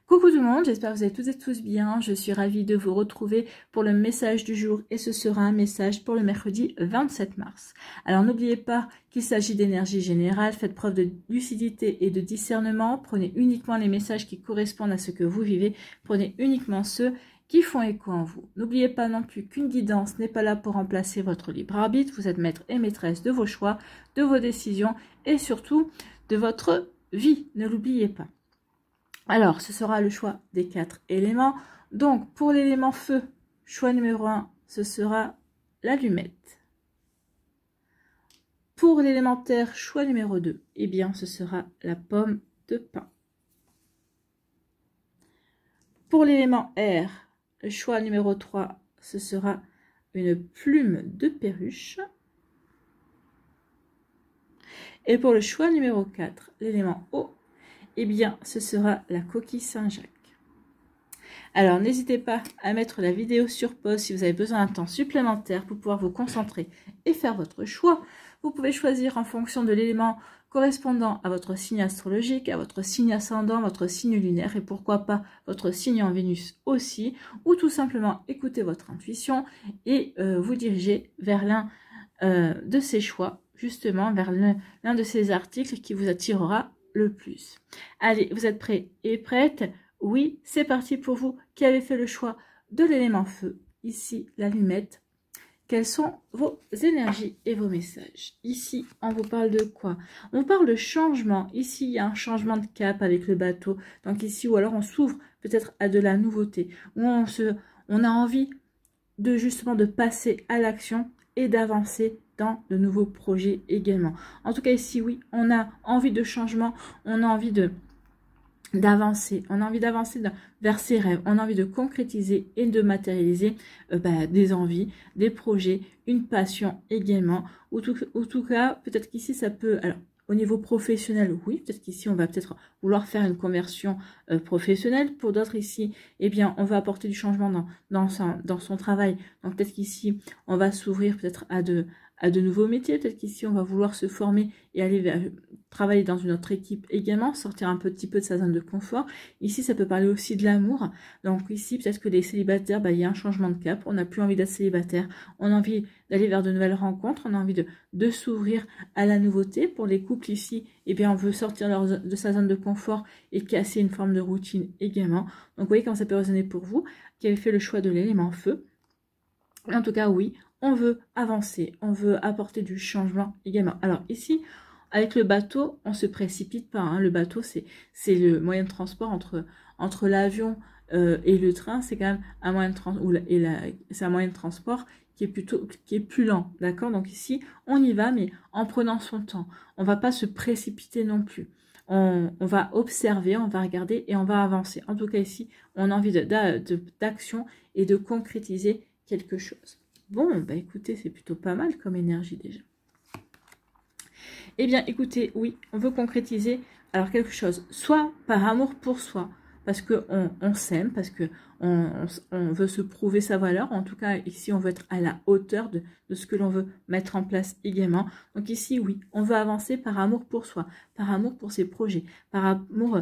Coucou tout le monde, j'espère que vous allez toutes et tous bien. Je suis ravie de vous retrouver pour le message du jour et ce sera un message pour le mercredi 27 mars. Alors n'oubliez pas qu'il s'agit d'énergie générale, faites preuve de lucidité et de discernement, prenez uniquement les messages qui correspondent à ce que vous vivez, prenez uniquement ceux qui font écho en vous. N'oubliez pas non plus qu'une guidance n'est pas là pour remplacer votre libre arbitre, vous êtes maître et maîtresse de vos choix, de vos décisions et surtout de votre vie, ne l'oubliez pas. Alors, ce sera le choix des 4 éléments. Donc, pour l'élément feu, choix numéro 1, ce sera l'allumette. Pour l'élément terre, choix numéro 2, eh bien, ce sera la pomme de pin. Pour l'élément air, le choix numéro 3, ce sera une plume de perruche. Et pour le choix numéro 4, l'élément eau, eh bien, ce sera la coquille Saint-Jacques. Alors, n'hésitez pas à mettre la vidéo sur pause si vous avez besoin d'un temps supplémentaire pour pouvoir vous concentrer et faire votre choix. Vous pouvez choisir en fonction de l'élément correspondant à votre signe astrologique, à votre signe ascendant, votre signe lunaire et pourquoi pas votre signe en Vénus aussi, ou tout simplement écouter votre intuition et vous diriger vers l'un de ces choix, justement vers l'un de ces articles qui vous attirera le plus. Allez, vous êtes prêts et prêtes? Oui, c'est parti pour vous qui avez fait le choix de l'élément feu. Ici, l'allumette. Quelles sont vos énergies et vos messages? Ici, on vous parle de quoi? On parle de changement. Ici, il y a un changement de cap avec le bateau. Donc ici, ou alors on s'ouvre peut-être à de la nouveauté. Ou on a envie de justement de passer à l'action et d'avancer dans de nouveaux projets également. En tout cas ici, oui, on a envie de changement, on a envie d'avancer, on a envie d'avancer vers ses rêves, on a envie de concrétiser et de matérialiser des envies, des projets, une passion également, ou tout cas, peut-être qu'ici ça peut, alors au niveau professionnel, oui, peut-être qu'ici on va peut-être vouloir faire une conversion professionnelle. Pour d'autres ici, eh bien, on va apporter du changement dans son travail. Donc peut-être qu'ici, on va s'ouvrir peut-être à de nouveaux métiers. Peut-être qu'ici, on va vouloir se former et aller travailler dans une autre équipe également, sortir un petit peu de sa zone de confort. Ici, ça peut parler aussi de l'amour. Donc ici, peut-être que les célibataires, il y a un changement de cap. On n'a plus envie d'être célibataire. On a envie d'aller vers de nouvelles rencontres. On a envie de s'ouvrir à la nouveauté. Pour les couples ici, eh bien, on veut sortir de sa zone de confort et casser une forme de routine également. Donc, vous voyez comment ça peut résonner pour vous, qui avez fait le choix de l'élément feu. En tout cas, oui, on veut avancer, on veut apporter du changement également. Alors ici, avec le bateau, on ne se précipite pas. Hein. Le bateau, c'est le moyen de transport entre l'avion et le train. C'est quand même un moyen de c'est un moyen de transport qui est plus lent. D'accord? Donc ici, on y va, mais en prenant son temps. On ne va pas se précipiter non plus. On va observer, on va regarder et on va avancer. En tout cas ici, on a envie d'action et de concrétiser quelque chose. Bon, écoutez, c'est plutôt pas mal comme énergie déjà. Eh bien, écoutez, oui, on veut concrétiser alors quelque chose, soit par amour pour soi, parce qu'on s'aime, parce qu'on veut se prouver sa valeur. En tout cas, ici, on veut être à la hauteur de ce que l'on veut mettre en place également. Donc ici, oui, on veut avancer par amour pour soi, par amour pour ses projets, par amour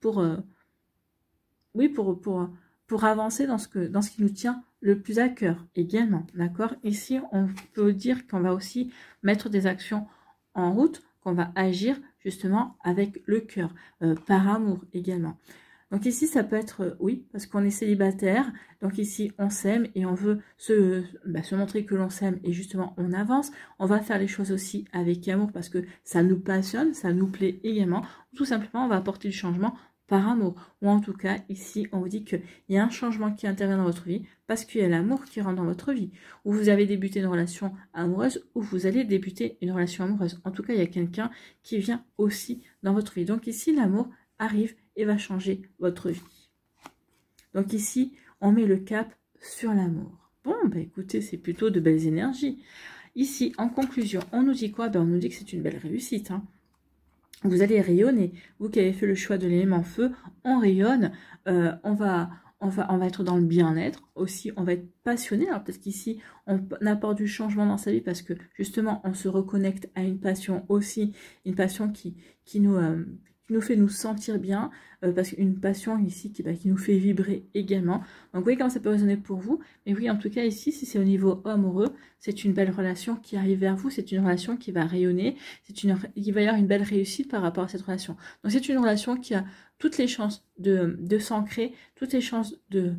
pour avancer dans ce qui nous tient le plus à cœur également, d'accord? Ici, on peut dire qu'on va aussi mettre des actions en route, qu'on va agir justement avec le cœur, par amour également. Donc ici, ça peut être, oui, parce qu'on est célibataire, donc ici, on s'aime et on veut se montrer que l'on s'aime et justement, on avance. On va faire les choses aussi avec amour parce que ça nous passionne, ça nous plaît également. Ou tout simplement, on va apporter du changement par amour, ou en tout cas ici on vous dit qu'il y a un changement qui intervient dans votre vie parce qu'il y a l'amour qui rentre dans votre vie, ou vous avez débuté une relation amoureuse ou vous allez débuter une relation amoureuse. En tout cas, il y a quelqu'un qui vient aussi dans votre vie. Donc ici, l'amour arrive et va changer votre vie. Donc ici, on met le cap sur l'amour. Bon, écoutez, c'est plutôt de belles énergies. Ici, en conclusion, on nous dit quoi? On nous dit que c'est une belle réussite, hein. Vous allez rayonner. Vous qui avez fait le choix de l'élément feu, on rayonne. On va être dans le bien-être. Aussi, on va être passionné. Alors peut-être qu'ici, on apporte du changement dans sa vie parce que justement, on se reconnecte à une passion aussi. Une passion qui nous qui nous fait nous sentir bien, parce qu'une passion ici qui nous fait vibrer également. Donc vous voyez comment ça peut résonner pour vous. Mais oui, en tout cas ici, si c'est au niveau amoureux, c'est une belle relation qui arrive vers vous, c'est une relation qui va rayonner, il va y avoir une belle réussite par rapport à cette relation. Donc c'est une relation qui a toutes les chances de s'ancrer, toutes les chances de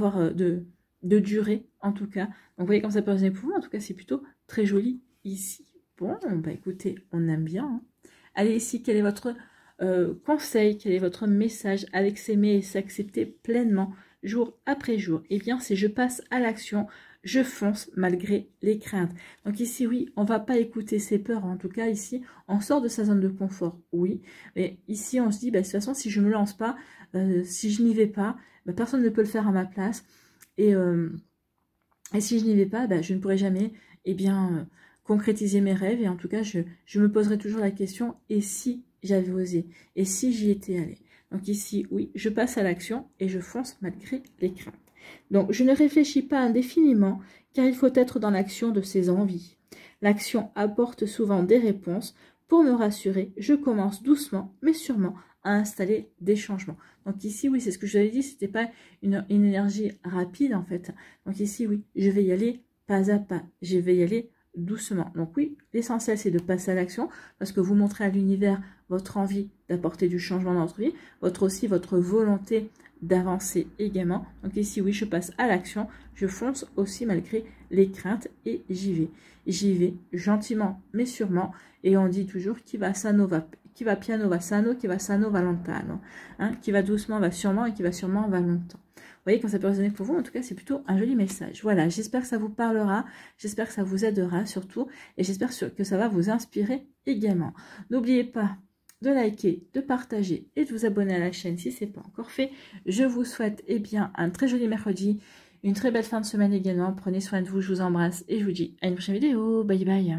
durer en tout cas. Donc vous voyez comment ça peut résonner pour vous. En tout cas, c'est plutôt très joli ici. Bon, bah écoutez, on aime bien. Hein. Allez ici, quel est votre conseil, quel est votre message avec s'aimer et s'accepter pleinement jour après jour? Eh bien, c'est je passe à l'action, je fonce malgré les craintes. Donc ici, oui, on va pas écouter ses peurs. En tout cas, ici, on sort de sa zone de confort, oui. Mais ici, on se dit, bah, de toute façon, si je me lance pas, si je n'y vais pas, bah, personne ne peut le faire à ma place. Et si je n'y vais pas, bah, je ne pourrai jamais, eh bien, concrétiser mes rêves. Et en tout cas, je me poserai toujours la question, et si j'avais osé, et si j'y étais allée? Donc ici, oui, je passe à l'action et je fonce malgré les craintes. Donc, je ne réfléchis pas indéfiniment, car il faut être dans l'action de ses envies. L'action apporte souvent des réponses. Pour me rassurer, je commence doucement, mais sûrement, à installer des changements. Donc ici, oui, c'est ce que je vous avais dit, c'était pas une énergie rapide, en fait. Donc ici, oui, je vais y aller pas à pas, je vais y aller doucement. Donc oui, l'essentiel, c'est de passer à l'action, parce que vous montrez à l'univers votre envie d'apporter du changement dans votre vie, votre volonté d'avancer également. Donc ici, oui, je passe à l'action, je fonce aussi malgré les craintes et j'y vais. J'y vais gentiment, mais sûrement. Et on dit toujours qui va piano va sano, qui va sano va lontano. Hein, qui va doucement va sûrement et qui va sûrement va longtemps. Vous voyez, quand ça peut résonner pour vous, en tout cas, c'est plutôt un joli message. Voilà, j'espère que ça vous parlera, j'espère que ça vous aidera surtout, et j'espère que ça va vous inspirer également. N'oubliez pas de liker, de partager et de vous abonner à la chaîne si ce n'est pas encore fait. Je vous souhaite bien un très joli mercredi, une très belle fin de semaine également. Prenez soin de vous, je vous embrasse et je vous dis à une prochaine vidéo. Bye bye.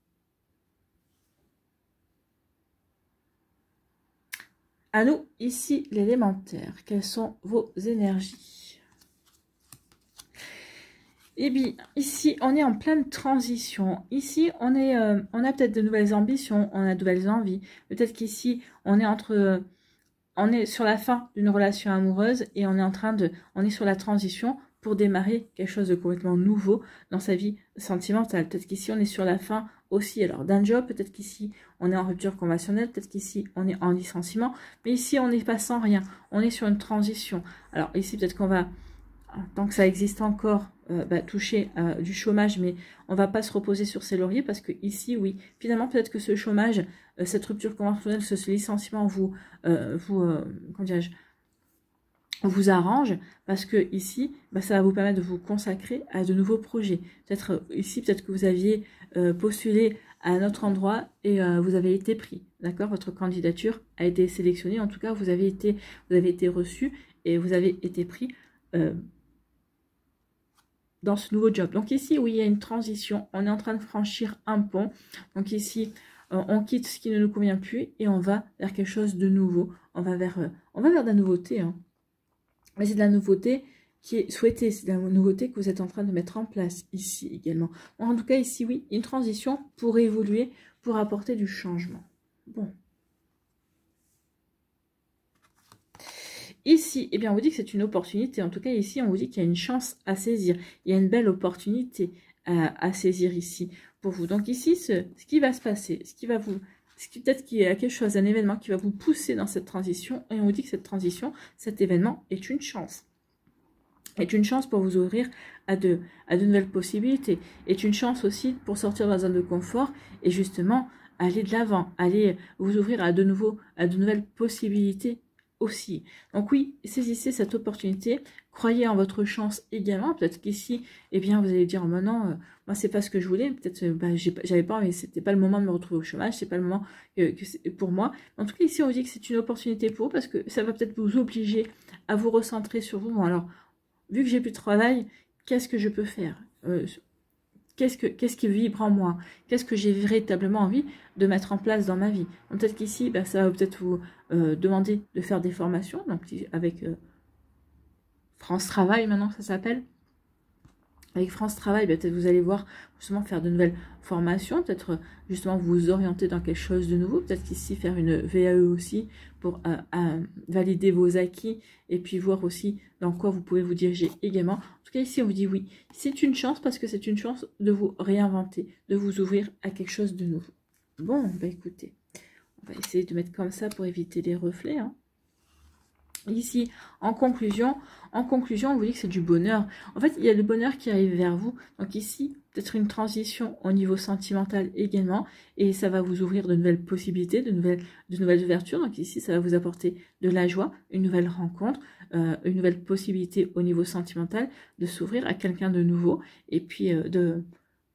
À nous, ici, l'élémentaire. Quelles sont vos énergies? Eh bien, ici, on est en pleine transition. Ici, on a peut-être de nouvelles ambitions, on a de nouvelles envies. Peut-être qu'ici, on est sur la fin d'une relation amoureuse et on est sur la transition pour démarrer quelque chose de complètement nouveau dans sa vie sentimentale. Peut-être qu'ici, on est sur la fin aussi alors d'un job, peut-être qu'ici, on est en rupture conventionnelle, peut-être qu'ici, on est en licenciement, mais ici, on n'est pas sans rien, on est sur une transition. Alors ici, peut-être qu'on va, tant que ça existe encore, toucher du chômage, mais on ne va pas se reposer sur ses lauriers parce que ici, oui, finalement, peut-être que ce chômage, cette rupture conventionnelle, ce licenciement comment dirais-je, vous arrange parce que ici, ça va vous permettre de vous consacrer à de nouveaux projets. Peut-être ici, peut-être que vous aviez postulé à un autre endroit et vous avez été pris. D'accord? Votre candidature a été sélectionnée. En tout cas, vous avez été reçu et vous avez été pris dans ce nouveau job. Donc ici, oui, il y a une transition. On est en train de franchir un pont. Donc ici, on quitte ce qui ne nous convient plus et on va vers quelque chose de nouveau. On va vers de la nouveauté. Hein. Mais c'est de la nouveauté qui est souhaitée. C'est de la nouveauté que vous êtes en train de mettre en place ici également. En tout cas, ici, oui, une transition pour évoluer, pour apporter du changement. Bon. Ici, eh bien, on vous dit que c'est une opportunité. En tout cas, ici, on vous dit qu'il y a une chance à saisir. Il y a une belle opportunité à saisir ici pour vous. Donc ici, ce qui va se passer, peut-être qu'il y a quelque chose, un événement qui va vous pousser dans cette transition. Et on vous dit que cette transition, cet événement est une chance. Est une chance pour vous ouvrir à de nouvelles possibilités. Est une chance aussi pour sortir de la zone de confort et justement aller de l'avant, aller vous ouvrir à de nouvelles possibilités aussi. Donc oui, saisissez cette opportunité, croyez en votre chance également. Peut-être qu'ici, eh bien, vous allez dire, non, moi c'est pas ce que je voulais. Peut-être, j'avais pas, mais c'était pas le moment de me retrouver au chômage, c'est pas le moment pour moi. En tout cas, ici, on vous dit que c'est une opportunité pour vous parce que ça va peut-être vous obliger à vous recentrer sur vous. Bon, alors, vu que j'ai plus de travail, qu'est-ce que je peux faire? Qu'est-ce qui vibre en moi? Qu'est-ce que j'ai véritablement envie de mettre en place dans ma vie? Peut-être qu'ici, ça va peut-être vous demander de faire des formations, donc avec France Travail maintenant ça s'appelle. Avec France Travail, peut-être vous allez voir justement faire de nouvelles formations, peut-être justement vous orienter dans quelque chose de nouveau, peut-être qu'ici faire une VAE aussi pour valider vos acquis et puis voir aussi dans quoi vous pouvez vous diriger également. En tout cas ici on vous dit oui, c'est une chance parce que c'est une chance de vous réinventer, de vous ouvrir à quelque chose de nouveau. Bon, bah écoutez, on va essayer de mettre comme ça pour éviter les reflets, hein. Ici, en conclusion, on vous dit que c'est du bonheur. En fait, il y a le bonheur qui arrive vers vous. Donc ici, peut-être une transition au niveau sentimental également. Et ça va vous ouvrir de nouvelles possibilités, de nouvelles ouvertures. Donc ici, ça va vous apporter de la joie, une nouvelle rencontre, une nouvelle possibilité au niveau sentimental de s'ouvrir à quelqu'un de nouveau. Et puis de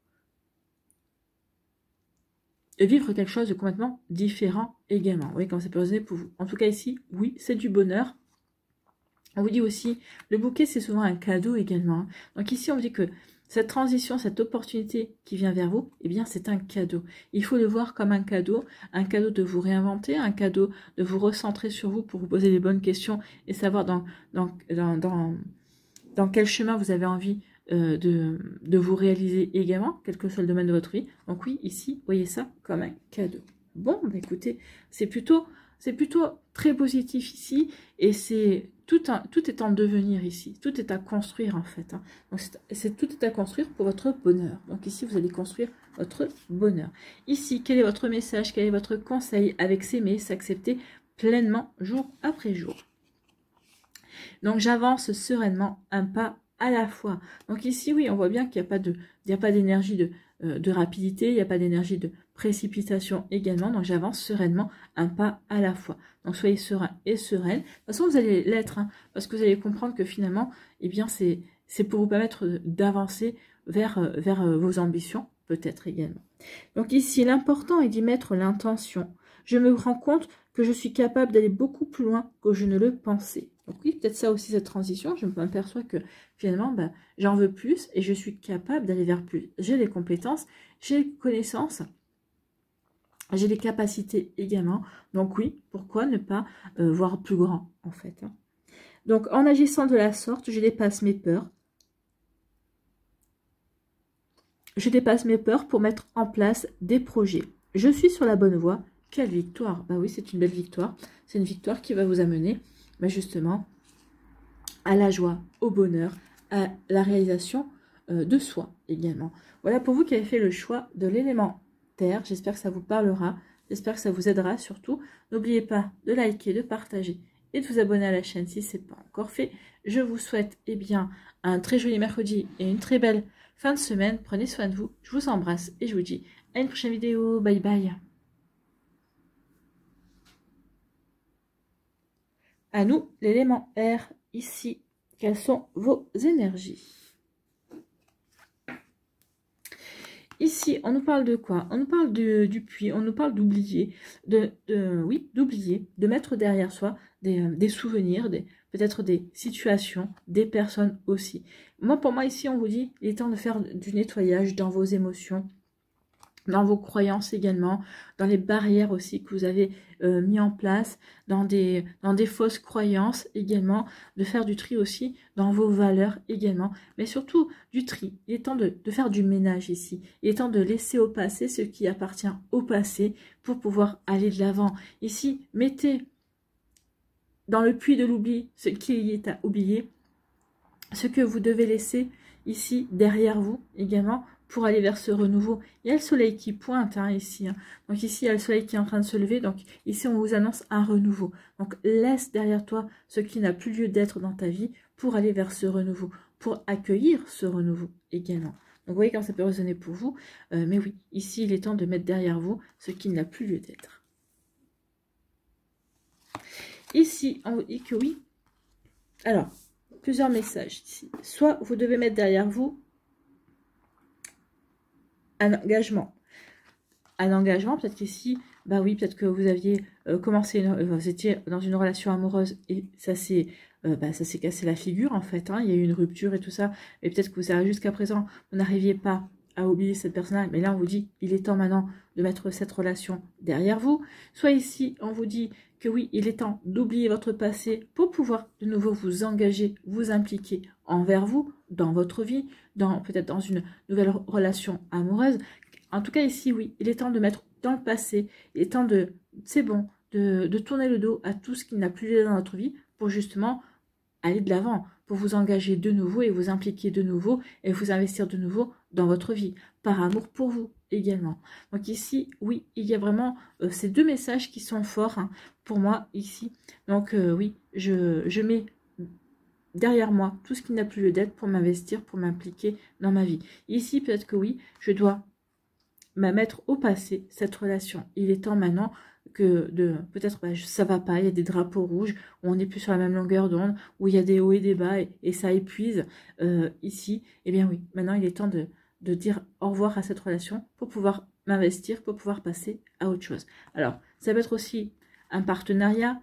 vivre quelque chose de complètement différent également. Oui, quand ça peut résonner pour vous. En tout cas ici, oui, c'est du bonheur. On vous dit aussi, le bouquet c'est souvent un cadeau également. Donc ici on vous dit que cette transition, cette opportunité qui vient vers vous, eh bien c'est un cadeau. Il faut le voir comme un cadeau de vous réinventer, un cadeau de vous recentrer sur vous pour vous poser les bonnes questions et savoir dans quel chemin vous avez envie de vous réaliser également, quel que soit le domaine de votre vie. Donc oui, ici, voyez ça comme un cadeau. Bon, bah écoutez, c'est plutôt très positif ici, et c'est tout est en devenir ici, tout est à construire en fait, hein. Donc tout est à construire pour votre bonheur. Donc ici, vous allez construire votre bonheur. Ici, quel est votre message, quel est votre conseil? Avec s'aimer, s'accepter pleinement jour après jour. Donc j'avance sereinement, un pas à la fois. Donc ici, oui, on voit bien qu'il n'y a pas d'énergie de rapidité, il n'y a pas d'énergie de précipitation également. Donc j'avance sereinement, un pas à la fois. Donc soyez serein et sereine. De toute façon, vous allez l'être, hein, parce que vous allez comprendre que finalement, eh bien, c'est pour vous permettre d'avancer vers vos ambitions, peut-être également. Donc ici, l'important est d'y mettre l'intention. Je me rends compte que je suis capable d'aller beaucoup plus loin que je ne le pensais. Donc oui, peut-être ça aussi, cette transition, je m'aperçois que finalement, ben, j'en veux plus et je suis capable d'aller vers plus. J'ai les compétences, j'ai les connaissances, j'ai les capacités également. Donc oui, pourquoi ne pas voir plus grand, en fait, hein. Donc, en agissant de la sorte, je dépasse mes peurs. Je dépasse mes peurs pour mettre en place des projets. Je suis sur la bonne voie. Quelle victoire! Bah oui, c'est une belle victoire. C'est une victoire qui va vous amener justement à la joie, au bonheur, à la réalisation de soi également. Voilà pour vous qui avez fait le choix de l'élément terre. J'espère que ça vous parlera. J'espère que ça vous aidera surtout. N'oubliez pas de liker, de partager et de vous abonner à la chaîne si ce n'est pas encore fait. Je vous souhaite bien un très joli mercredi et une très belle fin de semaine. Prenez soin de vous. Je vous embrasse et je vous dis à une prochaine vidéo. Bye bye. À nous, l'élément air, ici, quelles sont vos énergies? Ici, on nous parle de quoi? On nous parle du puits, on nous parle d'oublier, oui, d'oublier, de mettre derrière soi des souvenirs, peut-être des situations, des personnes aussi. Pour moi, ici, on vous dit, il est temps de faire du nettoyage dans vos émotions, dans vos croyances également, dans les barrières aussi que vous avez mis en place, dans des fausses croyances également, de faire du tri aussi dans vos valeurs également, mais surtout du tri. Il est temps de faire du ménage ici. Il est temps de laisser au passé ce qui appartient au passé pour pouvoir aller de l'avant. Ici, mettez dans le puits de l'oubli ce qui est à oublier, ce que vous devez laisser ici derrière vous également, pour aller vers ce renouveau. Il y a le soleil qui pointe ici. Donc ici, il y a le soleil qui est en train de se lever. Donc ici, on vous annonce un renouveau. Donc laisse derrière toi ce qui n'a plus lieu d'être dans ta vie pour aller vers ce renouveau, pour accueillir ce renouveau également. Donc vous voyez quand ça peut résonner pour vous. Mais oui, ici, il est temps de mettre derrière vous ce qui n'a plus lieu d'être. Ici, on vous dit que oui. Alors, plusieurs messages ici. Soit vous devez mettre derrière vous un engagement. Un engagement, peut-être qu'ici, bah oui, peut-être que vous aviez commencé, vous étiez dans une relation amoureuse et ça s'est cassé la figure en fait, hein, il y a eu une rupture et tout ça, et peut-être que vous avez jusqu'à présent, vous n'arriviez pas à oublier cette personne-là, mais là on vous dit il est temps maintenant de mettre cette relation derrière vous. Soit ici on vous dit que oui, il est temps d'oublier votre passé pour pouvoir de nouveau vous engager, vous impliquer envers vous, dans votre vie, peut-être dans une nouvelle relation amoureuse. En tout cas ici, oui, il est temps de mettre dans le passé, il est temps de, c'est bon, de tourner le dos à tout ce qui n'a plus lieu dans notre vie pour justement aller de l'avant, pour vous engager de nouveau et vous impliquer de nouveau et vous investir de nouveau dans votre vie, par amour pour vous également. Donc ici, oui, il y a vraiment ces deux messages qui sont forts hein, pour moi ici. Donc oui, je mets derrière moi tout ce qui n'a plus lieu d'être pour m'investir, pour m'impliquer dans ma vie. Ici, peut-être que oui, je dois mettre au passé cette relation. Il est temps maintenant que peut-être ça va pas, il y a des drapeaux rouges où on n'est plus sur la même longueur d'onde, où il y a des hauts et des bas et ça épuise ici. Eh bien oui, maintenant il est temps de dire au revoir à cette relation pour pouvoir m'investir, pour pouvoir passer à autre chose. Alors, ça peut être aussi un partenariat,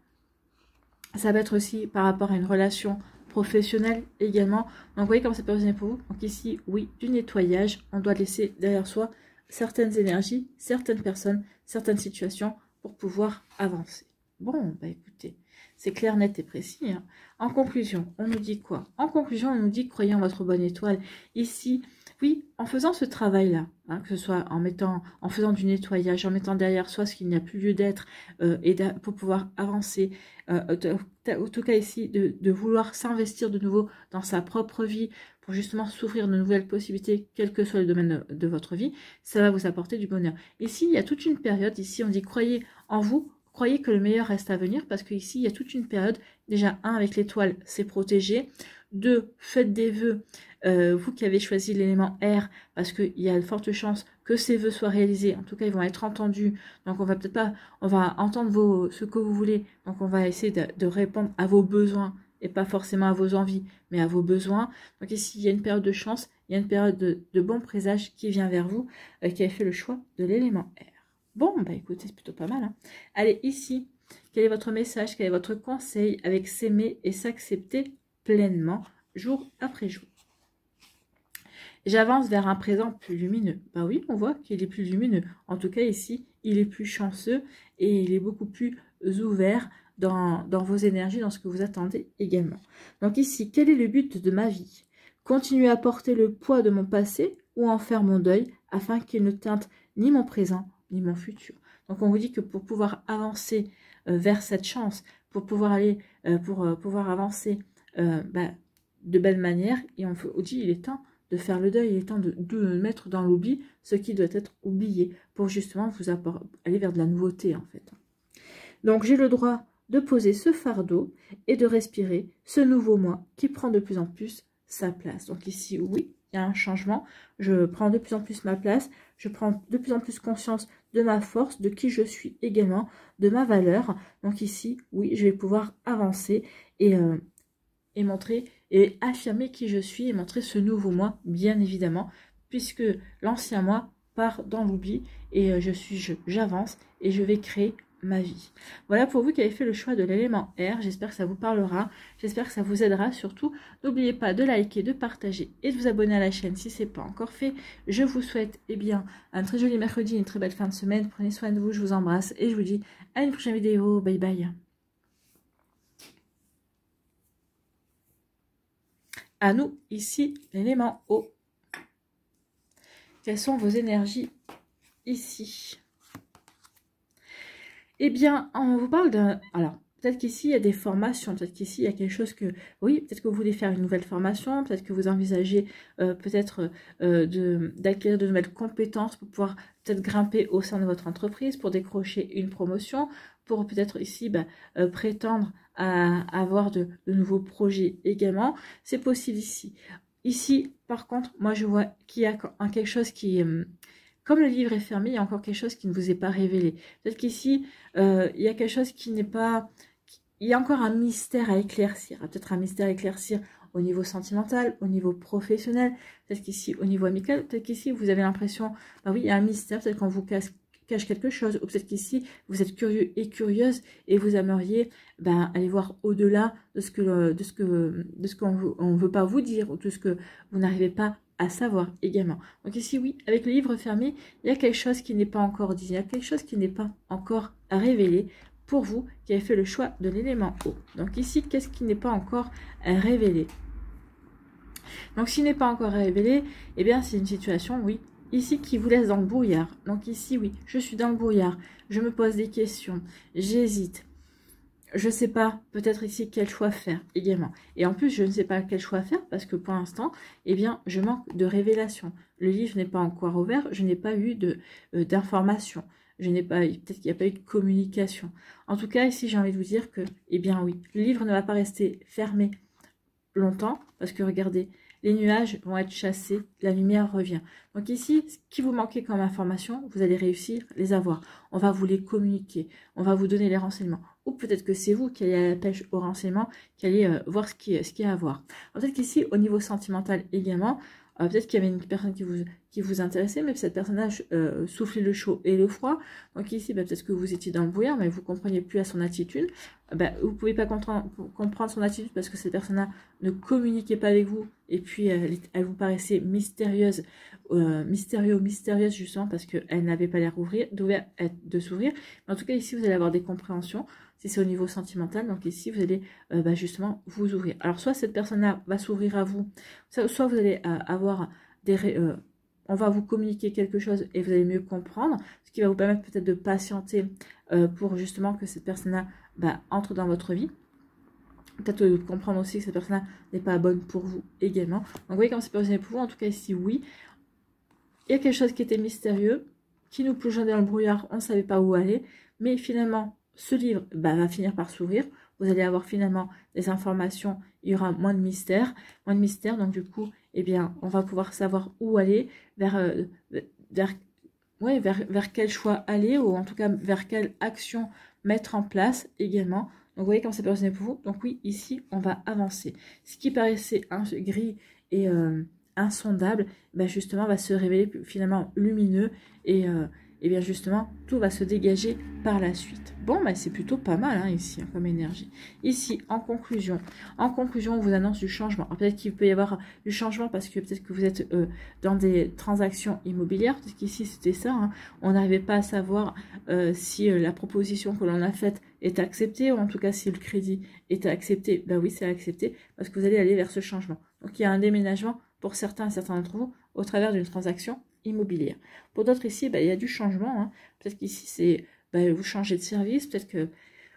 ça va être aussi par rapport à une relation professionnelle également. Donc vous voyez comment ça peut résonner pour vous. Donc ici, oui, du nettoyage, on doit laisser derrière soi certaines énergies, certaines personnes, certaines situations pour pouvoir avancer. Bon, bah écoutez, c'est clair, net et précis. Hein. En conclusion, on nous dit quoi? En conclusion, on nous dit croyez en votre bonne étoile. Ici, oui, en faisant ce travail-là, hein, que ce soit en faisant du nettoyage, en mettant derrière soi ce qu'il n'y a plus lieu d'être, pour pouvoir avancer, en tout cas ici, de vouloir s'investir de nouveau dans sa propre vie, pour justement s'ouvrir de nouvelles possibilités, quel que soit le domaine de votre vie, ça va vous apporter du bonheur. Ici, il y a toute une période, ici on dit croyez en vous, croyez que le meilleur reste à venir, parce qu'ici, il y a toute une période, déjà, 1, avec l'étoile, c'est protégé, 2, faites des vœux, vous qui avez choisi l'élément R, parce qu'il y a de fortes chances que ces vœux soient réalisés, en tout cas, ils vont être entendus, donc on va peut-être pas, on va entendre ce que vous voulez, donc on va essayer de répondre à vos besoins, et pas forcément à vos envies, mais à vos besoins. Donc ici, il y a une période de chance, il y a une période de bon présage qui vient vers vous, qui a fait le choix de l'élément R. Bon, bah écoutez, c'est plutôt pas mal. Hein. Allez, ici, quel est votre message, quel est votre conseil avec s'aimer et s'accepter pleinement, jour après jour? J'avance vers un présent plus lumineux. Bah oui, on voit qu'il est plus lumineux. En tout cas, ici, il est plus chanceux et il est beaucoup plus ouvert dans vos énergies, dans ce que vous attendez également. Donc ici, quel est le but de ma vie? Continuer à porter le poids de mon passé ou en faire mon deuil afin qu'il ne teinte ni mon présent ni mon futur. Donc on vous dit que pour pouvoir avancer vers cette chance, pour pouvoir aller, pour pouvoir avancer de belle manière, et on vous dit il est temps de faire le deuil, il est temps de mettre dans l'oubli ce qui doit être oublié pour justement vous aller vers de la nouveauté en fait. Donc j'ai le droit de poser ce fardeau et de respirer ce nouveau moi qui prend de plus en plus sa place. Donc ici, oui, il y a un changement. Je prends de plus en plus ma place. Je prends de plus en plus conscience de ma force, de qui je suis également, de ma valeur. Donc ici, oui, je vais pouvoir avancer et montrer et affirmer qui je suis et montrer ce nouveau moi, bien évidemment, puisque l'ancien moi part dans l'oubli et j'avance et je vais créer ma vie. Voilà pour vous qui avez fait le choix de l'élément R. J'espère que ça vous parlera. J'espère que ça vous aidera. Surtout, n'oubliez pas de liker, de partager et de vous abonner à la chaîne si ce n'est pas encore fait. Je vous souhaite un très joli mercredi, une très belle fin de semaine. Prenez soin de vous, je vous embrasse et je vous dis à une prochaine vidéo. Bye bye. À nous, ici, l'élément O. Quelles sont vos énergies ici? Eh bien, on vous parle d'un... Alors, peut-être qu'ici, il y a des formations. Peut-être qu'ici, il y a quelque chose que... Oui, peut-être que vous voulez faire une nouvelle formation. Peut-être que vous envisagez peut-être d'acquérir de nouvelles compétences pour pouvoir peut-être grimper au sein de votre entreprise, pour décrocher une promotion, pour peut-être ici prétendre à avoir de nouveaux projets également. C'est possible ici. Ici, par contre, moi, je vois qu'il y a quelque chose qui... Comme le livre est fermé, il y a encore quelque chose qui ne vous est pas révélé. Peut-être qu'ici, il y a quelque chose qui n'est pas... Il y a encore un mystère à éclaircir. Peut-être un mystère à éclaircir au niveau sentimental, au niveau professionnel. Peut-être qu'ici, au niveau amical, peut-être qu'ici, vous avez l'impression... Bah oui, il y a un mystère. Peut-être qu'on vous cache cache quelque chose. Ou peut-être qu'ici, vous êtes curieux et curieuse et vous aimeriez aller voir au-delà de ce qu'on on veut pas vous dire ou de ce que vous n'arrivez pas à savoir également. Donc ici, oui, avec le livre fermé, il y a quelque chose qui n'est pas encore dit, il y a quelque chose qui n'est pas encore révélé pour vous qui avez fait le choix de l'élément eau. Donc ici, qu'est-ce qui n'est pas encore révélé? Donc s'il n'est pas encore révélé, eh bien c'est une situation, oui, ici qui vous laisse dans le brouillard. Donc ici, oui, je suis dans le brouillard, je me pose des questions, j'hésite. Je ne sais pas, peut-être ici, quel choix faire également. Et en plus, je ne sais pas quel choix faire parce que pour l'instant, eh bien, je manque de révélation. Le livre n'est pas encore ouvert, je n'ai pas eu d'informations. Je n'ai pas, peut-être qu'il n'y a pas eu de communication. En tout cas, ici, j'ai envie de vous dire que, eh bien oui, le livre ne va pas rester fermé longtemps parce que regardez, les nuages vont être chassés, la lumière revient. Donc ici, ce qui vous manquait comme information, vous allez réussir à les avoir. On va vous les communiquer, on va vous donner les renseignements. Ou peut-être que c'est vous qui allez à la pêche aux renseignements, qui allez voir ce qu'il y a à voir. Peut-être qu'ici, au niveau sentimental également, peut-être qu'il y avait une personne qui vous intéressait, mais cette personne-là soufflait le chaud et le froid. Donc ici, peut-être que vous étiez dans le brouillard, mais vous ne compreniez plus à son attitude. Vous ne pouvez pas comprendre son attitude parce que cette personne-là ne communiquait pas avec vous. Et puis, elle vous paraissait mystérieuse, mystérieuse justement parce qu'elle n'avait pas l'air de s'ouvrir. Mais en tout cas, ici, vous allez avoir des compréhensions. Si c'est au niveau sentimental, donc ici, vous allez justement vous ouvrir. Alors, soit cette personne-là va s'ouvrir à vous, soit vous allez avoir on va vous communiquer quelque chose et vous allez mieux comprendre, ce qui va vous permettre peut-être de patienter pour justement que cette personne-là entre dans votre vie. Peut-être de comprendre aussi que cette personne-là n'est pas bonne pour vous également. Donc, vous voyez comme c'est personnel pour vous. En tout cas, ici, oui. Il y a quelque chose qui était mystérieux, qui nous plongeait dans le brouillard. On ne savait pas où aller. Mais finalement, ce livre va finir par s'ouvrir. Vous allez avoir finalement des informations. Il y aura moins de mystère. Moins de mystère. Donc, du coup, eh bien, on va pouvoir savoir où aller, vers quel choix aller, ou en tout cas, vers quelle action mettre en place également. Donc, vous voyez comme c'est personnel pour vous. Donc, oui, ici, on va avancer. Ce qui paraissait gris et insondable, justement, va se révéler finalement lumineux et bien justement, tout va se dégager par la suite. Bon, c'est plutôt pas mal ici, comme énergie. Ici, en conclusion, on vous annonce du changement. Peut-être qu'il peut y avoir du changement parce que peut-être que vous êtes dans des transactions immobilières. Peut-être qu'ici, c'était ça. On n'arrivait pas à savoir si la proposition que l'on a faite est acceptée, ou en tout cas, si le crédit est accepté. Oui, c'est accepté parce que vous allez aller vers ce changement. Donc, il y a un déménagement pour certains d'entre vous au travers d'une transaction immobilière. Pour d'autres ici, il y a du changement. Peut-être qu'ici, c'est vous changez de service, peut-être que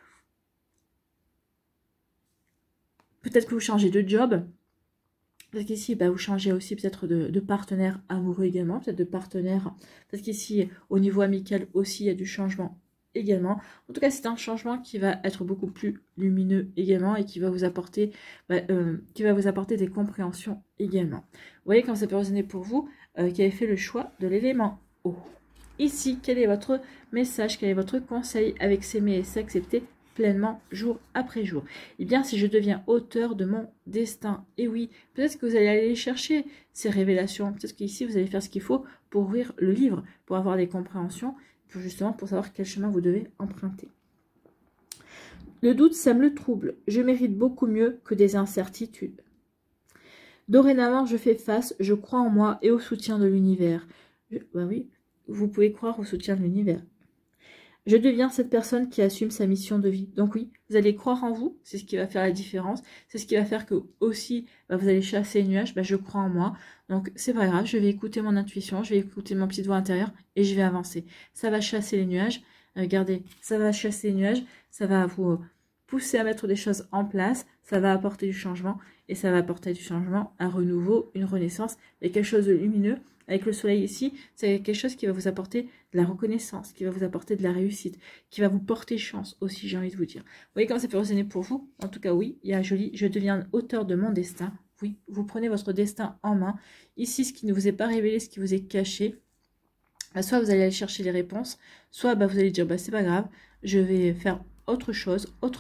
vous changez de job. Peut-être qu'ici, vous changez aussi peut-être de partenaire amoureux également, peut-être de partenaire. Peut-être qu'ici, au niveau amical aussi, il y a du changement également. En tout cas, c'est un changement qui va être beaucoup plus lumineux également et qui va vous apporter, des compréhensions également. Vous voyez quand ça peut résonner pour vous qui avez fait le choix de l'élément eau. Ici, quel est votre message, quel est votre conseil avec s'aimer et s'accepter pleinement jour après jour? Eh bien, si je deviens auteur de mon destin, et oui, peut-être que vous allez aller chercher ces révélations, peut-être qu'ici, vous allez faire ce qu'il faut pour ouvrir le livre, pour avoir des compréhensions, pour savoir quel chemin vous devez emprunter. Le doute sème le trouble. Je mérite beaucoup mieux que des incertitudes. Dorénavant, je fais face, je crois en moi et au soutien de l'univers. Oui, vous pouvez croire au soutien de l'univers. Je deviens cette personne qui assume sa mission de vie. Donc oui, vous allez croire en vous, c'est ce qui va faire la différence. C'est ce qui va faire que aussi, vous allez chasser les nuages. Je crois en moi. Donc c'est pas grave, je vais écouter mon intuition, je vais écouter mon petite voix intérieure et je vais avancer. Ça va chasser les nuages. Regardez, ça va chasser les nuages. Ça va vous pousser à mettre des choses en place. Ça va apporter du changement et ça va apporter du changement, un renouveau, une renaissance et quelque chose de lumineux. Avec le soleil ici, c'est quelque chose qui va vous apporter de la reconnaissance, qui va vous apporter de la réussite, qui va vous porter chance aussi, j'ai envie de vous dire. Vous voyez comment ça peut résonner pour vous? En tout cas, oui, il y a un joli « je deviens auteur de mon destin ». Oui, vous prenez votre destin en main. Ici, ce qui ne vous est pas révélé, ce qui vous est caché, soit vous allez aller chercher les réponses, soit vous allez dire « c'est pas grave, je vais faire autre chose, autrement ».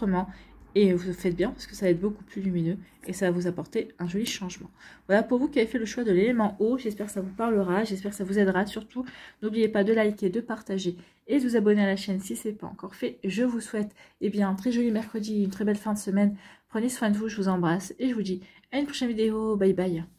Et vous faites bien parce que ça va être beaucoup plus lumineux et ça va vous apporter un joli changement. Voilà pour vous qui avez fait le choix de l'élément eau. J'espère que ça vous parlera, j'espère que ça vous aidera. Surtout, n'oubliez pas de liker, de partager et de vous abonner à la chaîne si ce n'est pas encore fait. Je vous souhaite un très joli mercredi, une très belle fin de semaine. Prenez soin de vous, je vous embrasse et je vous dis à une prochaine vidéo. Bye bye.